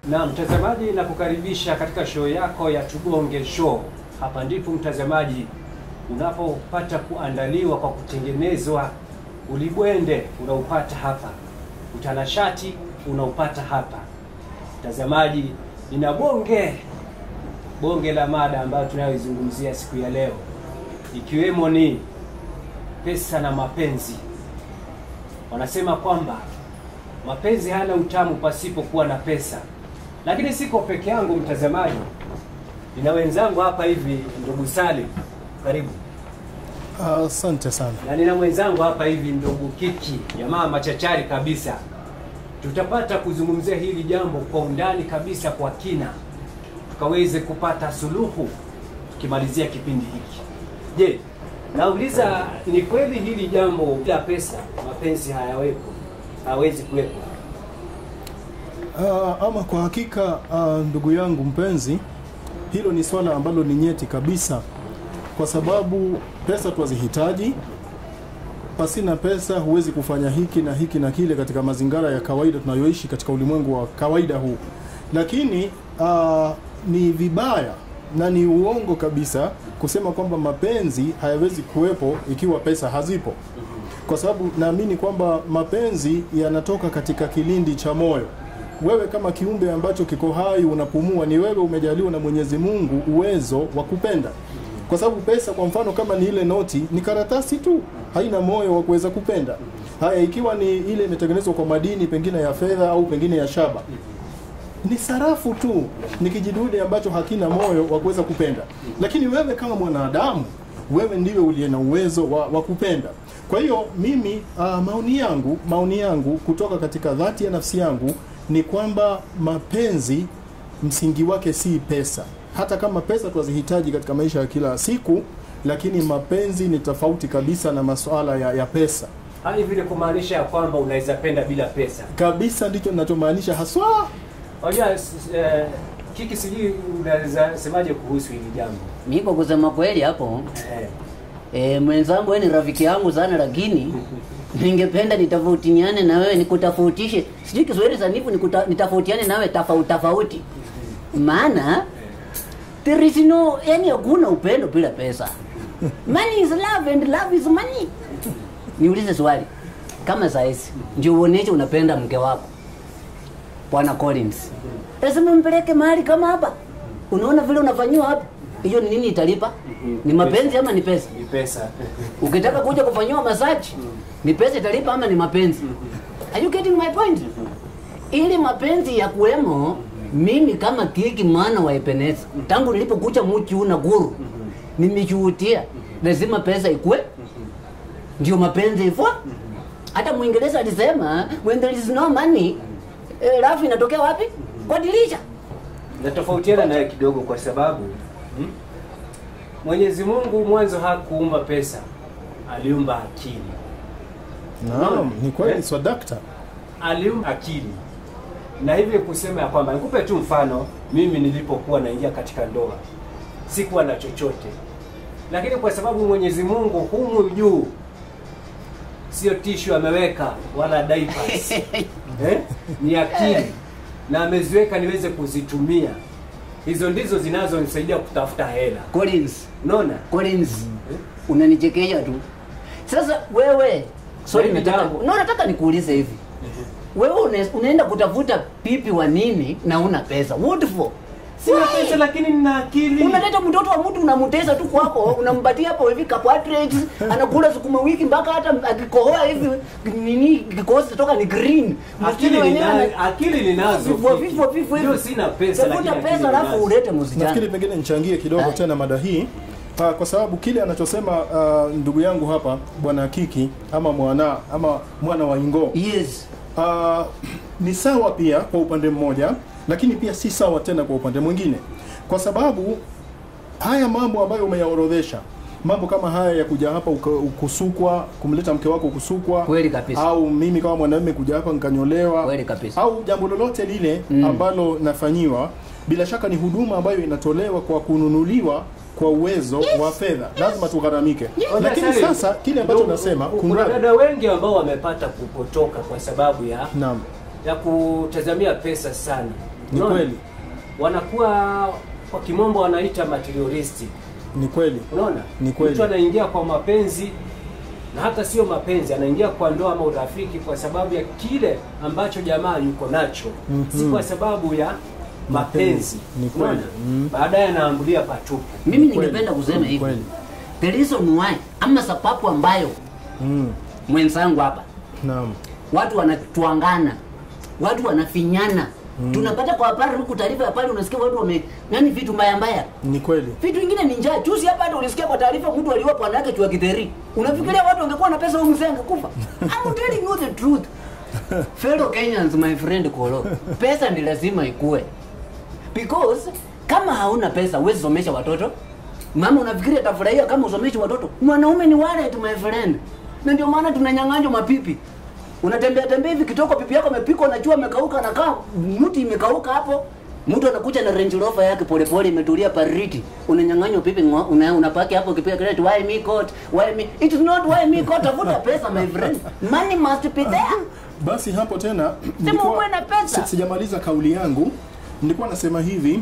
Na mtazamaji, na kukaribisha katika show yako ya Tubonge Show. Hapa ndipo mtazamaji unapopata kuandaliwa kwa kutengenezwa. Ulibwende unaupata hapa, utanashati unaupata hapa. Mtazamaji, nina bonge la mada ambayo tunayoizungumzia siku ya leo, ikiwemo ni pesa na mapenzi. Wanasema kwamba mapenzi hana utamu pasipo kuwa na pesa. Lakini siko peke yangu mtazamaji, nina wenzangu hapa hivi. Ndugu Salim, karibu. Asante sana. Na nina mwenzangu hapa hivi ndugu Kiki, jamaa machachari kabisa. Tutapata kuzungumzia hili jambo kwa undani kabisa, kwa kina, tukaweze kupata suluhu tukimalizia kipindi hiki. Je, nauliza, ni kweli hili jambo bila pesa mapenzi hawezi kuwepo? Ama kwa hakika ndugu yangu mpenzi, hilo ni swala ambalo ni nyeti kabisa, kwa sababu pesa twazihitaji. Pasina pesa huwezi kufanya hiki na hiki na kile katika mazingira ya kawaida tunayoishi katika ulimwengu wa kawaida huu. Lakini ni vibaya na ni uongo kabisa kusema kwamba mapenzi hayawezi kuwepo ikiwa pesa hazipo, kwa sababu naamini kwamba mapenzi yanatoka katika kilindi cha moyo. Wewe kama kiumbe ambacho kiko hai unapumua, ni wewe umejaliwa na Mwenyezi Mungu uwezo wa kupenda. Kwa sababu pesa, kwa mfano, kama ni ile noti, ni karatasi tu, haina moyo wa kuweza kupenda. Haya, ikiwa ni ile imetengenezwa kwa madini pengine ya fedha au pengine ya shaba, ni sarafu tu, ni kijidude ambacho hakina moyo wa kuweza kupenda. Lakini wewe kama mwanadamu, wewe ndiwe uliye na uwezo wa kupenda. Kwa hiyo mimi maoni yangu kutoka katika dhati ya nafsi yangu ni kwamba mapenzi msingi wake si pesa. Hata kama pesa twazihitaji katika maisha ya kila siku, lakini mapenzi ni tofauti kabisa na masuala ya pesa. Hali vile kumaanisha ya kwamba unaweza penda bila pesa. Kabisa ndicho ninachomaanisha haswa. Oja, Kiki, sijui unaweza semaje kuhusu hili jambo? Mimi kwa kusema kweli hapo, mwenzangu wewe ni rafiki yangu sana, lakini ningependa nitofautiane na wewe, nikutofautishe. Sijui Kiswahili sanifu, nitofautiane nawe tofauti. Maana there is no, yani hakuna upendo bila pesa. Money is love and love is money. Niulize swali. Kama saizi ndio uoneshe unapenda mke wako, Bwana Collins, lazima mpeleke mahali kama hapa. Unaona vile unafanywa hapa, hiyo ni nini italipa? Ni mapenzi ama ni pesa? Ni pesa. Ukitaka kuja kufanywa massage, ni pesa italipa ama ni mapenzi? Are you getting my point? Ili mapenzi ya kuemo, mimi kama Kiki mwana wa Ebeneza, tangu nilipokucha Muchu na Guru, nimejutia lazima pesa ikue ndio mapenzi ifo. Hata Mwingereza alisema when there is no money, rafu inatokea wapi? Kwa dirisha. Na tofautiana naye kidogo, kwa sababu Mwenyezi Mungu mwanzo hakuumba pesa, aliumba akili. Naam, ni kweli swadakta. Aliumba akili. Na hivi kusema ya kwamba, nikupe tu mfano, mimi nilipokuwa naingia katika ndoa sikuwa na chochote, lakini kwa sababu Mwenyezi Mungu humu juu sio tishu ameweka wala diapers ni akili, na ameziweka niweze kuzitumia. Hizo ndizo zinazonisaidia kutafuta hela. Collins, unaona? Collins, unanichekesha tu. Sasa wewe, sorry nataka nikuulize hivi. Wewe unaenda kutafuta pipi wa nini na una pesa? What for? Sina pesa lakini nina akili. Unaleta mtoto wa mtu unamtesa tu kwako, unampatia hapo hivi carbohydrates, anakula sukuma wiki mpaka hata akikohoa hivi nini kikosi kutoka ni green. Akili ninazo. Vifu hiyo sina pesa lakini pesa alafu ulete muziki. Nafikiri pengine nichangie kidogo tena mada hii. Kwa sababu kile anachosema ndugu yangu hapa Bwana Kiki ama mwana wa Ingo. Yes. Ni sawa pia kwa upande mmoja, lakini pia si sawa tena kwa upande mwingine. Kwa sababu haya mambo ambayo umeyaorodhesha, mambo kama haya ya kuja hapa ukusukwa, kumleta mke wako kusukwa, kweli kabisa, au mimi kama mwanamume kuja hapa nikanyolewa, kweli kabisa, au jambo lolote lile ambalo nafanyiwa, bila shaka ni huduma ambayo inatolewa kwa kununuliwa kwa uwezo wa fedha. Lazima tugharamike. Lakini sasa kile ambacho nasema, kuna dada wengi ambao wamepata kupotoka kwa sababu ya naam, ya kutazamia pesa sana. Ni kweli. Wanakuwa kwa kimombo wanaita materialistic. Ni kweli. Unaona? Ni kweli. Mtu anaingia kwa mapenzi na hata sio mapenzi, anaingia kwa ndoa ama urafiki kwa sababu ya kile ambacho jamaa yuko nacho. Si kwa sababu ya mapenzi. Ni kweli. Baadaye anaambulia patupu. Mimi ningependa kusema hivi. The reason why ama sababu ambayo mwenzangu hapa. Naam. Watu wanatuangana. Watu wanafinyana. Tunapata kwa habari huku taarifa ya pale unasikia watu nani vitu mbaya. Ni kweli. Vitu vingine ni njaa. Juzi hapa hata ulisikia kwa taarifa mtu aliua bwana yake chua kidheri. Unafikiria watu wangekuwa na pesa huyu mzee angekufa? I'm telling you the truth. Fellow Kenyans, my friend Kolo. Pesa ni lazima ikue. Because kama hauna pesa huwezi somesha watoto. Mama unafikiria atafurahia kama usomeshe watoto? Mwanaume ni wallet, my friend. Na ndio maana tunanyang'anywa mapipi. Unatembea hivi kitoko pipi yako imepikwa na jua imekauka na kaa mti imekauka hapo. Mtu anakuja na Range Rover yake polepole imetulia pariti. Unanyang'anywa pipi unapaki hapo kipiga credit why me court? Why me? It is not why me court. Tafuta pesa my friend. Money must be there. Basi hapo tena nilikuwa na pesa. Sijamaliza kauli yangu. Nilikuwa nasema hivi,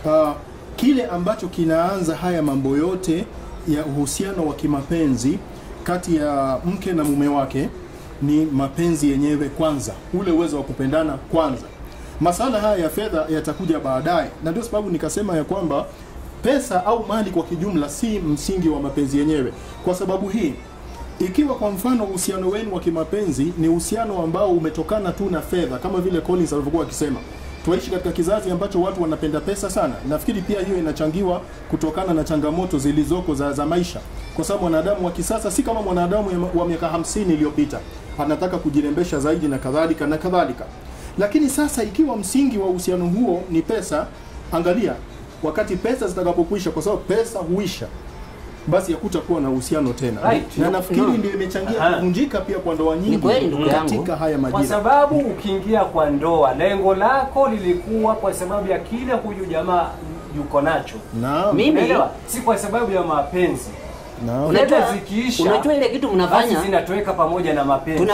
kile ambacho kinaanza haya mambo yote ya uhusiano wa kimapenzi kati ya mke na mume wake ni mapenzi yenyewe kwanza, ule uwezo wa kupendana kwanza. Masala haya ya fedha yatakuja baadaye, na ndio sababu nikasema ya kwamba pesa au mali kwa kijumla si msingi wa mapenzi yenyewe. Kwa sababu hii, ikiwa kwa mfano uhusiano wenu wa kimapenzi ni uhusiano ambao umetokana tu na fedha, kama vile Collins alivyokuwa akisema, tuishi katika kizazi ambacho watu wanapenda pesa sana. Nafikiri pia hiyo inachangiwa kutokana na changamoto zilizoko za maisha. Kwa sababu mwanadamu wa kisasa si kama mwanadamu wa miaka 50 iliyopita. Anataka kujirembesha zaidi na kadhalika na kadhalika. Lakini sasa ikiwa msingi wa uhusiano huo ni pesa, angalia wakati pesa zitakapokwisha, kwa sababu pesa huisha, basi hakutakuwa na uhusiano tena. Na nafikiri ndio imechangia kuvunjika pia kwa ndoa nyingi katika haya majira. Kwa sababu ukiingia kwa ndoa, lengo lako lilikuwa kwa sababu ya kile huyu jamaa yuko nacho. Naam. Mimi si kwa sababu ya mapenzi. Naam. Unajua ile kitu mnafanya, basi zinatoweka pamoja na mapenzi.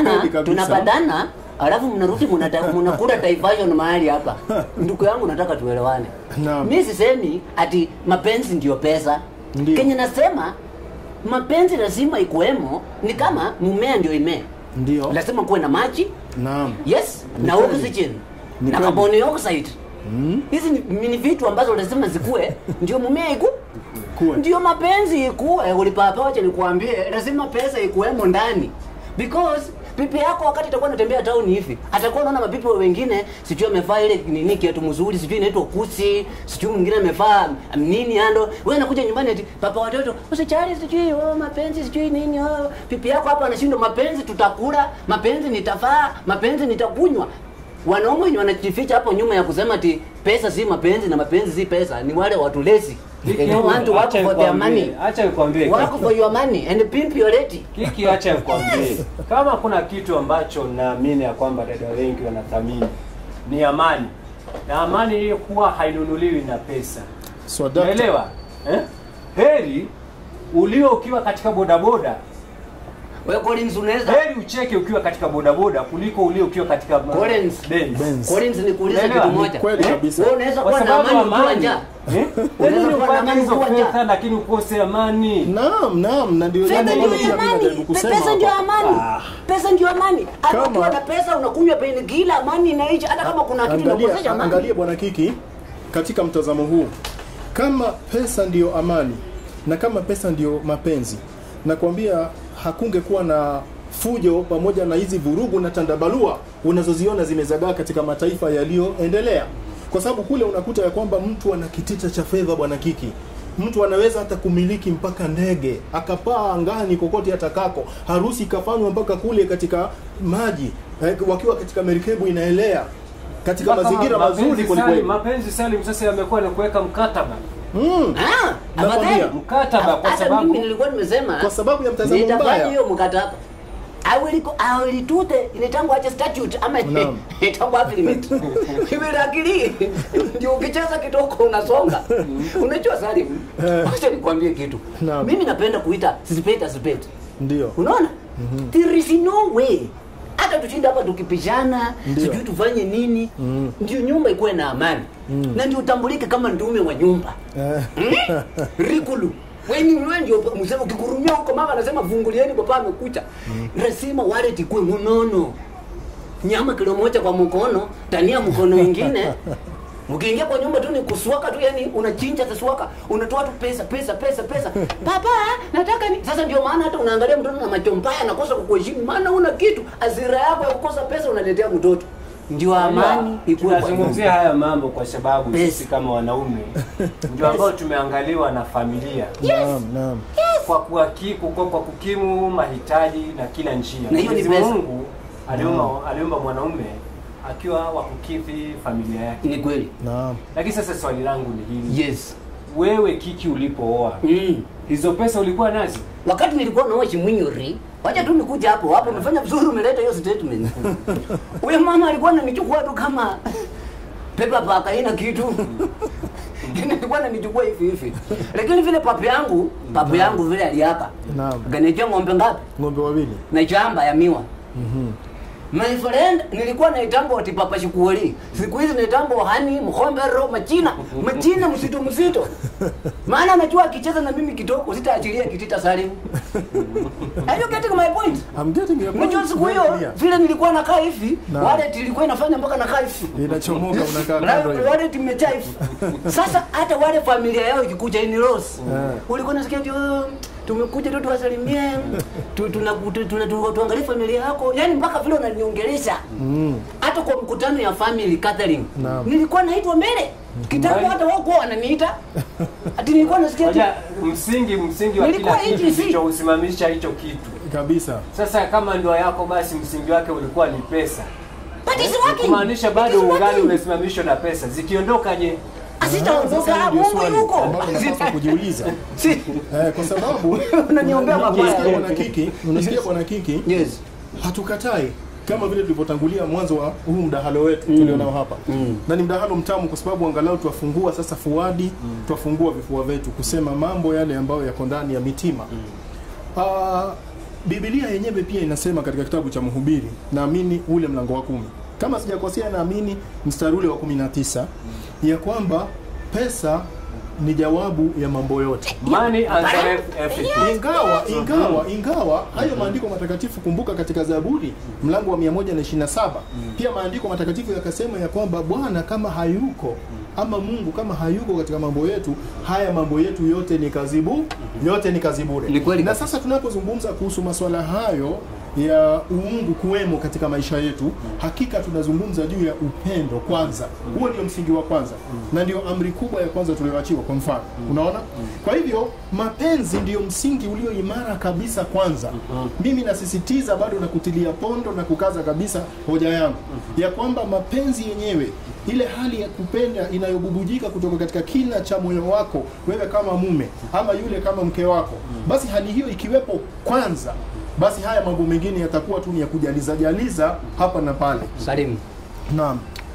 Tunapatana alafu mnarudi mnakula diversion mahali hapa. Ndugu yangu nataka tuelewane. Mimi sisemi ati mapenzi ndio pesa. Kenya nasema mapenzi lazima ikuemo, ni kama mumea ndio imea. Ndio. Lazima kuwe na maji. Naam. Yes, na oxygen. Na carbon dioxide. Hizi ni vitu ambazo lazima zikue ndio mumea ikue. Ndio mapenzi ikue. Ulipapa wacha nikuambie, lazima pesa ikuemo ndani. Because pipi yako wakati itakuwa anatembea town hivi, atakuwa anaona mapipi wengine, sijui amevaa ile nini kiatu mzuri, sijui inaitwa kusi, sijui mwingine amevaa nini ando. Wewe unakuja nyumbani ati papa watoto, usichali sijui mapenzi sijui nini pipi yako hapa anashindwa mapenzi tutakula, mapenzi nitavaa, mapenzi nitakunywa. Wanaume wenye wanajificha hapo nyuma ya kusema ati pesa si mapenzi na mapenzi si pesa, ni wale watu lazy. Acha nikwambie. Work for your money and pimp your lady. Kiki, acha nikwambie. Kama kuna kitu ambacho naamini ya kwamba dada wengi wanathamini ni amani. Na amani hiyo kuwa hainunuliwi na pesa. Unaelewa? Heri ulio ukiwa katika bodaboda. Wewe Collins unaweza heri ucheke ukiwa katika bodaboda kuliko ulio ukiwa katika Collins ni kuuliza kitu moja. Kweli kabisa. Wewe unaweza kuwa na amani ukiwa njaa. Unaweza kuwa na amani ukiwa njaa lakini ukose amani. Naam, na ndio jambo ambalo pia mimi najaribu kusema. Pesa ndio amani. Pesa ndio amani. Hata ukiwa na pesa unakunywa painkiller, amani inaisha hata kama kuna kitu kinakosesha amani. Angalia bwana Kiki, katika mtazamo huu, kama pesa ndio amani na kama pesa ndio mapenzi, nakwambia hakungekuwa na fujo pamoja na hizi vurugu na tandabalua unazoziona zimezagaa katika mataifa yaliyoendelea. Kwa sababu kule unakuta ya kwamba mtu ana kitita cha fedha bwana Kiki. Mtu anaweza hata kumiliki mpaka ndege, akapaa angani kokote atakako. Harusi ikafanywa mpaka kule katika maji, wakiwa katika merikebu inaelea katika mazingira mazuri kwa kweli. Mapenzi Salim sasa yamekuwa ni kuweka mkataba. Mkataba kwa sababu mimi nilikuwa nimesema kwa sababu ya mtazamo mbaya. Nitafanya hiyo mkataba. I will do the inaitangwa acha statute ama inaitangwa agreement. Kimerakili ndio ukicheza kitoko unasonga. Unajua Salim, acha nikwambie kitu. Mimi napenda kuita sipeta. Ndio. Unaona? There is no way. hata tushinde hapa tukipishana, sijui tufanye nini, ndio nyumba ikuwe na amani. Na ndio utambulike kama ndume wa nyumba. Rikulu. Wewe ndio msema ukikurumia huko mama anasema fungulieni papa amekucha. Lazima wale tikue mnono. Nyama kilo moja kwa mkono, tania mkono mwingine. Ukiingia kwa nyumba tu ni kuswaka tu, yani unachinja taswaka, unatoa tu pesa. Papa, nataka ni. Sasa ndio maana hata unaangalia mtoto na macho mbaya anakosa kukuheshimu, maana una kitu, azira yako ya kukosa pesa unaletea mtoto. Ndio amani ikuwe. Tunazungumzia haya mambo kwa sababu sisi kama wanaume ndio ambao tumeangaliwa na familia. Naam. Kwa kukimu mahitaji na kila njia. Na hiyo ni pesa. Mungu aliumba mwanaume akiwa wa kukidhi familia yake. Ni kweli. Naam. Lakini sasa swali langu ni hili. Yes. Wewe Kiki ulipooa, hizo pesa ulikuwa nazo? Wakati nilikuwa naoa Chimunyori, wacha tu nikuja hapo umefanya vizuri, umeleta hiyo statement. Huyo mama alikuwa ananichukua tu kama pepa paka haina kitu. Nilikuwa ananichukua hivi. Lakini vile papu yangu vile aliapa. Naam. Ganejea ng'ombe ngapi? Ng'ombe wawili. Na shamba ya miwa. My friend, nilikuwa naitambo ati papa shikuoli. Siku hizi naitambo hani mkombero machina msito. Maana anajua akicheza na mimi kitoko sitaachilia kitita Salim. Are you getting my point? I'm getting your point. Unajua siku hiyo vile nilikuwa nakaa hivi, wale tilikuwa inafanya mpaka nakaa hivi. Inachomoka unakaa kando hivi. Wale timejaa hivi. Sasa hata wale familia yao ikikuja in Rose. Ulikuwa unasikia ndio tumekuja tu tuwasalimie, tuangalie familia yako, yani mpaka vile unaniongelesha. Hata kwa mkutano ya family Catherine, nilikuwa naitwa mbele. Kitambo hata wao wananiita. Ati nilikuwa nasikia msingi wa kila kitu ndicho usimamisha hicho kitu. Kabisa. Sasa kama ndoa yako basi msingi wake ulikuwa ni pesa. Kumaanisha bado ungali umesimamishwa na pesa. Zikiondoka je? Asitaondoka Mungu yuko. Unapaswa kujiuliza. Kwa sababu unaniombea mabaya. Unasikia bwana Kiki? Yes. Hatukatai kama vile tulivyotangulia mwanzo wa huu mdahalo wetu tulionao hapa. Na ni mdahalo mtamu kwa sababu angalau tuwafungua sasa fuadi, tuwafungua vifua vetu kusema mambo yale ambayo yako ndani ya mitima. Biblia yenyewe pia inasema katika kitabu cha Mhubiri, naamini ule mlango wa 10. Kama sijakosea naamini mstari ule wa 19 ya kwamba pesa ni jawabu ya mambo yote. Money answers everything. Ingawa hayo maandiko matakatifu, kumbuka katika Zaburi mlango wa 127 pia maandiko matakatifu yakasema ya kwamba Bwana kama hayuko ama Mungu kama hayuko katika mambo yetu, haya mambo yetu yote ni kazibu, yote ni kazi bure. Na sasa tunapozungumza kuhusu masuala hayo ya uungu kuwemo katika maisha yetu, hakika tunazungumza juu ya upendo kwanza. Huo ndio msingi wa kwanza. Na ndio amri kubwa ya kwanza tulioachiwa kwa mfano. Unaona? Kwa hivyo mapenzi ndio msingi ulio imara kabisa kwanza. Mimi nasisitiza bado na kutilia pondo na kukaza kabisa hoja yangu ya kwamba mapenzi yenyewe, ile hali ya kupenda inayobubujika kutoka katika kina cha moyo wako wewe kama mume ama yule kama mke wako, basi hali hiyo ikiwepo kwanza, basi haya mambo mengine yatakuwa tu ni ya kujaliza hapa na pale. Salim. Naam.